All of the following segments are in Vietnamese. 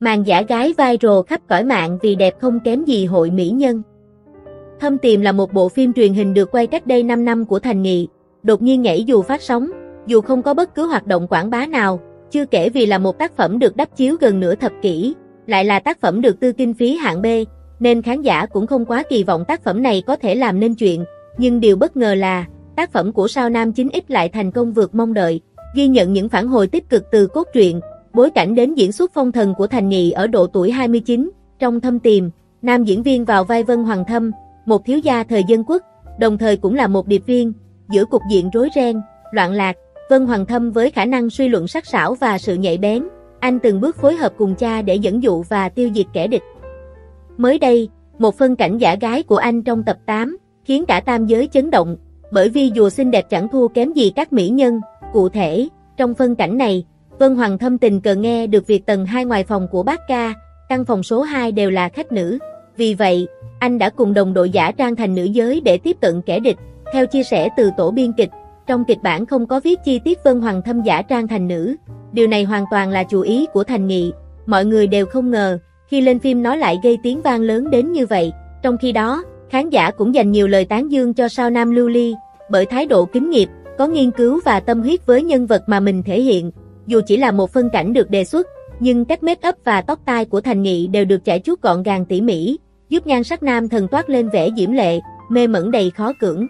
Màn giả gái viral khắp cõi mạng vì đẹp không kém gì hội mỹ nhân. Thâm Tiềm là một bộ phim truyền hình được quay cách đây 5 năm của Thành Nghị, đột nhiên nhảy dù phát sóng, dù không có bất cứ hoạt động quảng bá nào, chưa kể vì là một tác phẩm được đắp chiếu gần nửa thập kỷ, lại là tác phẩm được tư kinh phí hạng B, nên khán giả cũng không quá kỳ vọng tác phẩm này có thể làm nên chuyện, nhưng điều bất ngờ là, tác phẩm của sao nam 9X lại thành công vượt mong đợi, ghi nhận những phản hồi tích cực từ cốt truyện, bối cảnh đến diễn xuất phong thần của Thành Nghị ở độ tuổi 29, trong Thâm Tiềm, nam diễn viên vào vai Vân Hoàng Thâm, một thiếu gia thời dân quốc, đồng thời cũng là một điệp viên, giữa cục diện rối ren, loạn lạc, Vân Hoàng Thâm với khả năng suy luận sắc sảo và sự nhạy bén, anh từng bước phối hợp cùng cha để dẫn dụ và tiêu diệt kẻ địch. Mới đây, một phân cảnh giả gái của anh trong tập 8, khiến cả tam giới chấn động, bởi vì dù xinh đẹp chẳng thua kém gì các mỹ nhân, cụ thể, trong phân cảnh này, Vân Hoàng Thâm tình cờ nghe được việc tầng 2 ngoài phòng của bác ca, căn phòng số 2 đều là khách nữ. Vì vậy, anh đã cùng đồng đội giả trang thành nữ giới để tiếp cận kẻ địch. Theo chia sẻ từ tổ biên kịch, trong kịch bản không có viết chi tiết Vân Hoàng Thâm giả trang thành nữ. Điều này hoàn toàn là chủ ý của Thành Nghị. Mọi người đều không ngờ, khi lên phim nó lại gây tiếng vang lớn đến như vậy. Trong khi đó, khán giả cũng dành nhiều lời tán dương cho sao nam Lưu Ly, bởi thái độ kính nghiệp, có nghiên cứu và tâm huyết với nhân vật mà mình thể hiện. Dù chỉ là một phân cảnh được đề xuất, nhưng cách make up và tóc tai của Thành Nghị đều được chải chuốt gọn gàng tỉ mỉ, giúp nhan sắc nam thần toát lên vẻ diễm lệ, mê mẩn đầy khó cưỡng.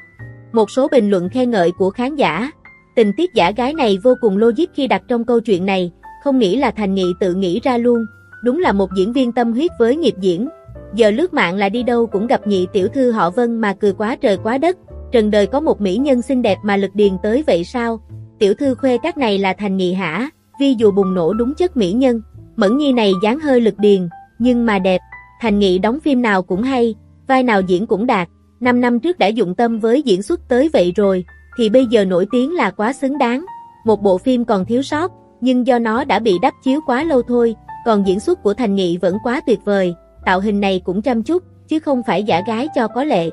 Một số bình luận khen ngợi của khán giả, tình tiết giả gái này vô cùng logic khi đặt trong câu chuyện này, không nghĩ là Thành Nghị tự nghĩ ra luôn, đúng là một diễn viên tâm huyết với nghiệp diễn. Giờ lướt mạng là đi đâu cũng gặp nhị tiểu thư họ Vân mà cười quá trời quá đất, trần đời có một mỹ nhân xinh đẹp mà lực điền tới vậy sao? Tiểu thư khuê các này là Thành Nghị hả? Vì dù bùng nổ đúng chất mỹ nhân, Mẫn Nhi này dáng hơi lực điền, nhưng mà đẹp. Thành Nghị đóng phim nào cũng hay, vai nào diễn cũng đạt. 5 năm trước đã dụng tâm với diễn xuất tới vậy rồi, thì bây giờ nổi tiếng là quá xứng đáng. Một bộ phim còn thiếu sót, nhưng do nó đã bị đắp chiếu quá lâu thôi, còn diễn xuất của Thành Nghị vẫn quá tuyệt vời, tạo hình này cũng chăm chút, chứ không phải giả gái cho có lệ.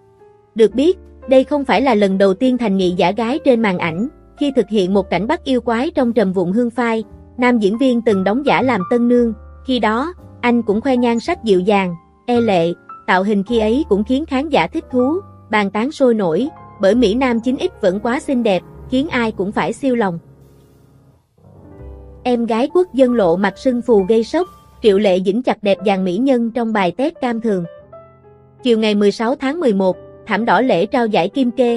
Được biết, đây không phải là lần đầu tiên Thành Nghị giả gái trên màn ảnh. Khi thực hiện một cảnh bắt yêu quái trong Trầm Vụng Hương Phai, nam diễn viên từng đóng giả làm tân nương, khi đó, anh cũng khoe nhan sắc dịu dàng, lệ, tạo hình khi ấy cũng khiến khán giả thích thú, bàn tán sôi nổi, bởi Mỹ Nam 9X vẫn quá xinh đẹp, khiến ai cũng phải siêu lòng. Em gái quốc dân lộ mặt sưng phù gây sốc, Triệu Lệ Dĩnh chặt đẹp dàn mỹ nhân trong bài test cam thường. Chiều ngày 16 tháng 11, thảm đỏ lễ trao giải Kim Kê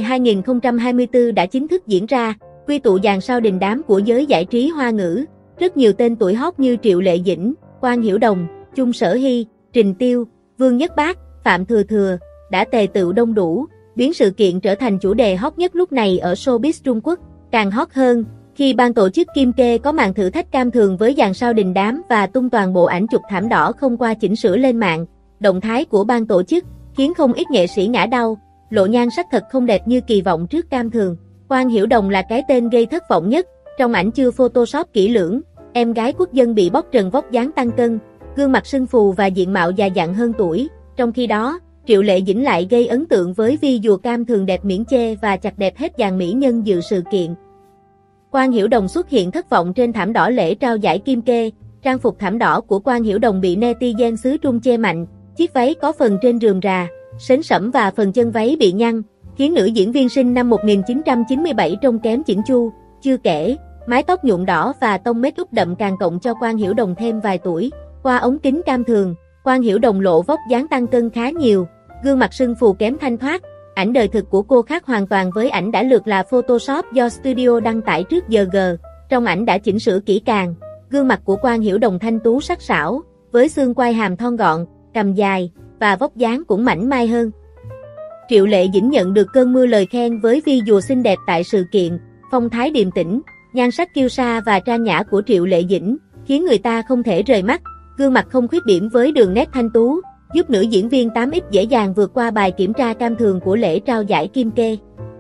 2024 đã chính thức diễn ra, quy tụ dàn sao đình đám của giới giải trí hoa ngữ. Rất nhiều tên tuổi hot như Triệu Lệ Dĩnh, Quang Hiểu Đồng, Chung Sở Hy, Trình Tiêu, Vương Nhất Bác, Phạm Thừa Thừa đã tề tựu đông đủ, biến sự kiện trở thành chủ đề hot nhất lúc này ở showbiz Trung Quốc. Càng hot hơn, khi ban tổ chức Kim Kê có màn thử thách cam thường với dàn sao đình đám và tung toàn bộ ảnh chụp thảm đỏ không qua chỉnh sửa lên mạng. Động thái của ban tổ chức khiến không ít nghệ sĩ ngã đau, lộ nhan sắc thật không đẹp như kỳ vọng trước cam thường. Quang Hiểu Đồng là cái tên gây thất vọng nhất, trong ảnh chưa photoshop kỹ lưỡng, em gái quốc dân bị bóc trần vóc dáng tăng cân, gương mặt sưng phù và diện mạo già dặn hơn tuổi. Trong khi đó, Triệu Lệ Dĩnh lại gây ấn tượng với visual cam thường đẹp miễn chê và chặt đẹp hết dàn mỹ nhân dự sự kiện. Quang Hiểu Đồng xuất hiện thất vọng trên thảm đỏ lễ trao giải Kim Kê, trang phục thảm đỏ của Quang Hiểu Đồng bị netizen xứ Trung chê mạnh, chiếc váy có phần trên rườm rà, sến sẫm và phần chân váy bị nhăn, khiến nữ diễn viên sinh năm 1997 trông kém chỉnh chu. Chưa kể, mái tóc nhuộm đỏ và tông make up đậm càng cộng cho Quang Hiểu Đồng thêm vài tuổi. Qua ống kính cam thường, Quang Hiểu Đồng lộ vóc dáng tăng cân khá nhiều, gương mặt sưng phù kém thanh thoát. Ảnh đời thực của cô khác hoàn toàn với ảnh đã lược là Photoshop do studio đăng tải trước giờ G. Trong ảnh đã chỉnh sửa kỹ càng, gương mặt của Quang Hiểu Đồng thanh tú sắc sảo, với xương quai hàm thon gọn, cằm dài và vóc dáng cũng mảnh mai hơn. Triệu Lệ Dĩnh nhận được cơn mưa lời khen với visual xinh đẹp tại sự kiện, phong thái điềm tĩnh, nhan sắc kiêu sa và trang nhã của Triệu Lệ Dĩnh khiến người ta không thể rời mắt. Gương mặt không khuyết điểm với đường nét thanh tú, giúp nữ diễn viên 8X dễ dàng vượt qua bài kiểm tra cam thường của lễ trao giải Kim Kê.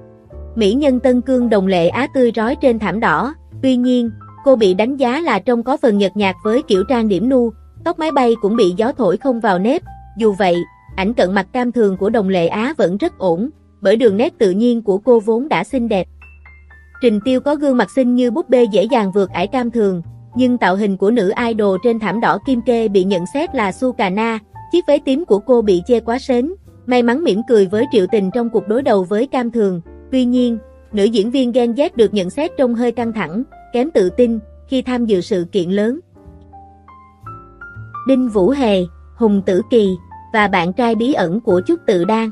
Mỹ nhân Tân Cương Đồng Lệ Á tươi rói trên thảm đỏ, tuy nhiên, cô bị đánh giá là trông có phần nhợt nhạt với kiểu trang điểm nu, tóc mái bay cũng bị gió thổi không vào nếp. Dù vậy, ảnh cận mặt cam thường của Đồng Lệ Á vẫn rất ổn, bởi đường nét tự nhiên của cô vốn đã xinh đẹp. Trình Tiêu có gương mặt xinh như búp bê dễ dàng vượt ải cam thường, nhưng tạo hình của nữ idol trên thảm đỏ kim kê bị nhận xét là su cà na, chiếc váy tím của cô bị chê quá sến, may mắn mỉm cười với Triệu Tình trong cuộc đối đầu với Cam Thường. Tuy nhiên, nữ diễn viên Gen Z được nhận xét trông hơi căng thẳng, kém tự tin khi tham dự sự kiện lớn. Đinh Vũ Hề, Hùng Tử Kỳ và bạn trai bí ẩn của Trúc Tự Đang.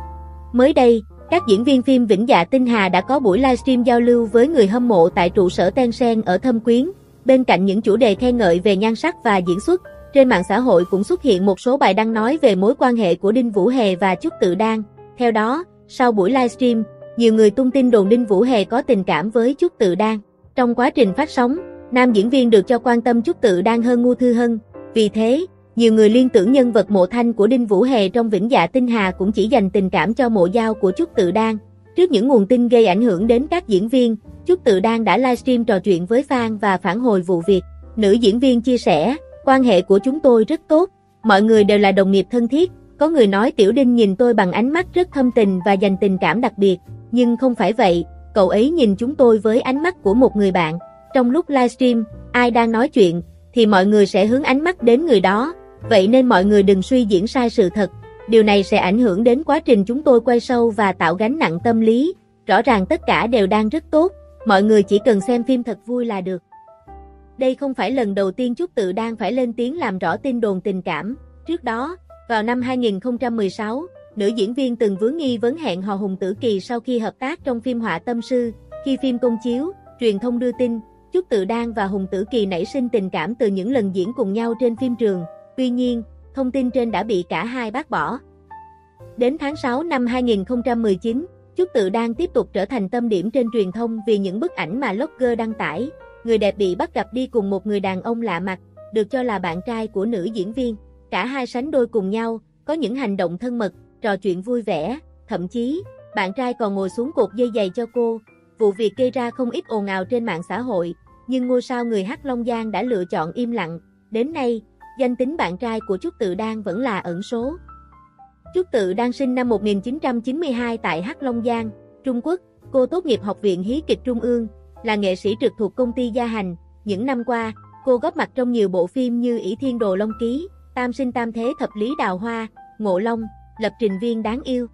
Mới đây, các diễn viên phim Vĩnh Dạ Tinh Hà đã có buổi livestream giao lưu với người hâm mộ tại trụ sở Tencent ở Thâm Quyến. Bên cạnh những chủ đề khen ngợi về nhan sắc và diễn xuất, trên mạng xã hội cũng xuất hiện một số bài đăng nói về mối quan hệ của Đinh Vũ Hề và Trúc Tự Đang. Theo đó, sau buổi livestream, nhiều người tung tin đồn Đinh Vũ Hề có tình cảm với Trúc Tự Đang. Trong quá trình phát sóng, nam diễn viên được cho quan tâm Trúc Tự Đang hơn Ngô Thư Hân. Vì thế, nhiều người liên tưởng nhân vật Mộ Thanh của Đinh Vũ Hề trong Vĩnh Dạ Tinh Hà cũng chỉ dành tình cảm cho mộ dao của Trúc Tự Đang. Trước những nguồn tin gây ảnh hưởng đến các diễn viên, Trúc Tự Đang đã livestream trò chuyện với fan và phản hồi vụ việc. Nữ diễn viên chia sẻ, quan hệ của chúng tôi rất tốt, mọi người đều là đồng nghiệp thân thiết. Có người nói Tiểu Đinh nhìn tôi bằng ánh mắt rất thâm tình và dành tình cảm đặc biệt, nhưng không phải vậy, cậu ấy nhìn chúng tôi với ánh mắt của một người bạn. Trong lúc livestream, ai đang nói chuyện, thì mọi người sẽ hướng ánh mắt đến người đó, vậy nên mọi người đừng suy diễn sai sự thật. Điều này sẽ ảnh hưởng đến quá trình chúng tôi quay show và tạo gánh nặng tâm lý. Rõ ràng tất cả đều đang rất tốt, mọi người chỉ cần xem phim thật vui là được. Đây không phải lần đầu tiên Trúc Tự Đang phải lên tiếng làm rõ tin đồn tình cảm. Trước đó, vào năm 2016, nữ diễn viên từng vướng nghi vấn hẹn hò Hùng Tử Kỳ sau khi hợp tác trong phim Họa Tâm Sư. Khi phim công chiếu, truyền thông đưa tin, Trúc Tự Đang và Hùng Tử Kỳ nảy sinh tình cảm từ những lần diễn cùng nhau trên phim trường. Tuy nhiên, thông tin trên đã bị cả hai bác bỏ. Đến tháng 6 năm 2019, Trúc Tự Đang tiếp tục trở thành tâm điểm trên truyền thông vì những bức ảnh mà blogger đăng tải. Người đẹp bị bắt gặp đi cùng một người đàn ông lạ mặt, được cho là bạn trai của nữ diễn viên. Cả hai sánh đôi cùng nhau, có những hành động thân mật, trò chuyện vui vẻ, thậm chí, bạn trai còn ngồi xuống cột dây giày cho cô. Vụ việc gây ra không ít ồn ào trên mạng xã hội, nhưng ngôi sao người hát Long Giang đã lựa chọn im lặng. Đến nay, danh tính bạn trai của Trúc Tự Đang vẫn là ẩn số. Trúc Tự Đang sinh năm 1992 tại Hắc Long Giang, Trung Quốc. Cô tốt nghiệp Học viện Hí kịch Trung ương, là nghệ sĩ trực thuộc công ty Gia Hành. Những năm qua, cô góp mặt trong nhiều bộ phim như ỷ Thiên Đồ Long Ký, Tam Sinh Tam Thế Thập Lý Đào Hoa, Ngộ Long, Lập Trình Viên Đáng Yêu.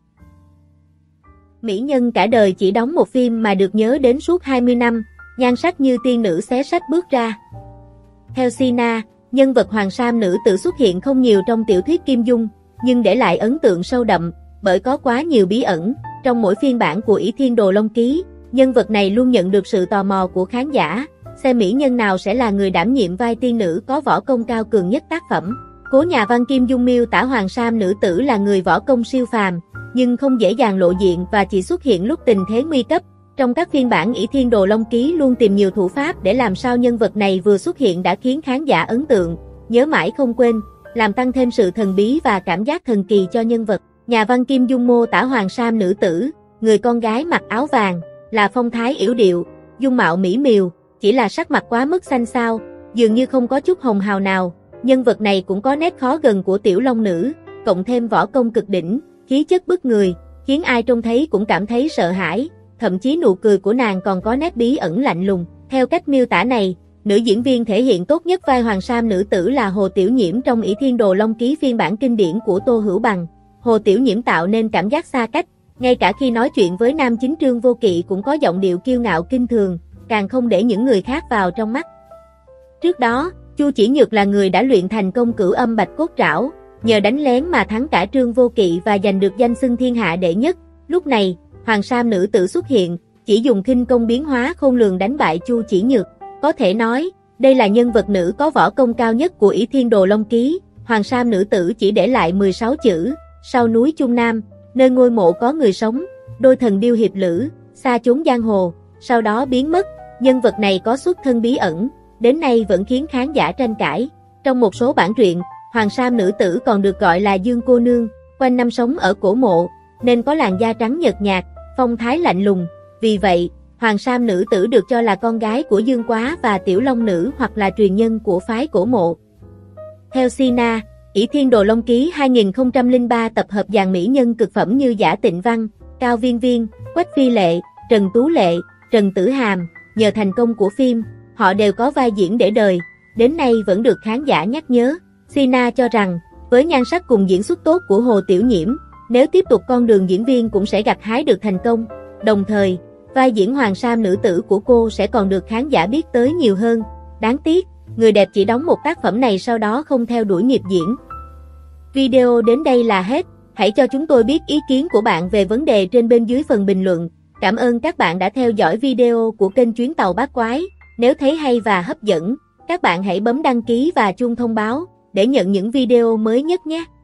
Mỹ nhân cả đời chỉ đóng một phim mà được nhớ đến suốt 20 năm, nhan sắc như tiên nữ xé sách bước ra. Theo Sina, nhân vật Hoàng Sam nữ tử xuất hiện không nhiều trong tiểu thuyết Kim Dung, nhưng để lại ấn tượng sâu đậm, bởi có quá nhiều bí ẩn. Trong mỗi phiên bản của ỷ Thiên Đồ Long Ký, nhân vật này luôn nhận được sự tò mò của khán giả, xem mỹ nhân nào sẽ là người đảm nhiệm vai tiên nữ có võ công cao cường nhất tác phẩm. Cố nhà văn Kim Dung miêu tả Hoàng Sam nữ tử là người võ công siêu phàm, nhưng không dễ dàng lộ diện và chỉ xuất hiện lúc tình thế nguy cấp. Trong các phiên bản ỷ Thiên Đồ Long Ký luôn tìm nhiều thủ pháp để làm sao nhân vật này vừa xuất hiện đã khiến khán giả ấn tượng, nhớ mãi không quên, làm tăng thêm sự thần bí và cảm giác thần kỳ cho nhân vật. Nhà văn Kim Dung mô tả Hoàng Sam nữ tử, người con gái mặc áo vàng, là phong thái yểu điệu, dung mạo mỹ miều, chỉ là sắc mặt quá mức xanh xao, dường như không có chút hồng hào nào. Nhân vật này cũng có nét khó gần của tiểu long nữ, cộng thêm võ công cực đỉnh, khí chất bức người, khiến ai trông thấy cũng cảm thấy sợ hãi, thậm chí nụ cười của nàng còn có nét bí ẩn lạnh lùng. Theo cách miêu tả này, nữ diễn viên thể hiện tốt nhất vai Hoàng Sam nữ tử là Hồ Tiểu Nhiễm trong ỷ Thiên Đồ Long Ký phiên bản kinh điển của Tô Hữu Bằng. Hồ Tiểu Nhiễm tạo nên cảm giác xa cách, ngay cả khi nói chuyện với nam chính Trương Vô Kỵ cũng có giọng điệu kiêu ngạo kinh thường, càng không để những người khác vào trong mắt. Trước đó, Chu Chỉ Nhược là người đã luyện thành công cửu âm bạch cốt trảo, nhờ đánh lén mà thắng cả Trương Vô Kỵ và giành được danh xưng thiên hạ đệ nhất. Lúc này, Hoàng Sam nữ tử xuất hiện, chỉ dùng khinh công biến hóa khôn lường đánh bại Chu Chỉ Nhược. Có thể nói, đây là nhân vật nữ có võ công cao nhất của ỷ Thiên Đồ Long Ký. Hoàng Sam nữ tử chỉ để lại 16 chữ, sau núi Trung Nam, nơi ngôi mộ có người sống, đôi thần điêu hiệp lữ, xa chốn giang hồ, sau đó biến mất. Nhân vật này có xuất thân bí ẩn, đến nay vẫn khiến khán giả tranh cãi. Trong một số bản truyện, Hoàng Sam nữ tử còn được gọi là Dương cô nương, quanh năm sống ở cổ mộ, nên có làn da trắng nhợt nhạt, phong thái lạnh lùng. Vì vậy, Hoàng Sam nữ tử được cho là con gái của Dương Quá và Tiểu Long nữ hoặc là truyền nhân của phái cổ mộ. Theo Sina, ỷ Thiên Đồ Long Ký 2003 tập hợp dàn mỹ nhân cực phẩm như Giả Tịnh Văn, Cao Viên Viên, Quách Phi Lệ, Trần Tú Lệ, Trần Tử Hàm. Nhờ thành công của phim, họ đều có vai diễn để đời, đến nay vẫn được khán giả nhắc nhớ. Sina cho rằng, với nhan sắc cùng diễn xuất tốt của Hồ Tiểu Nhiễm, nếu tiếp tục con đường diễn viên cũng sẽ gặt hái được thành công. Đồng thời, vai diễn Hoàng Sam nữ tử của cô sẽ còn được khán giả biết tới nhiều hơn. Đáng tiếc, người đẹp chỉ đóng một tác phẩm này sau đó không theo đuổi nghiệp diễn. Video đến đây là hết. Hãy cho chúng tôi biết ý kiến của bạn về vấn đề trên bên dưới phần bình luận. Cảm ơn các bạn đã theo dõi video của kênh Chuyến Tàu Bát Quái. Nếu thấy hay và hấp dẫn, các bạn hãy bấm đăng ký và chuông thông báo để nhận những video mới nhất nhé.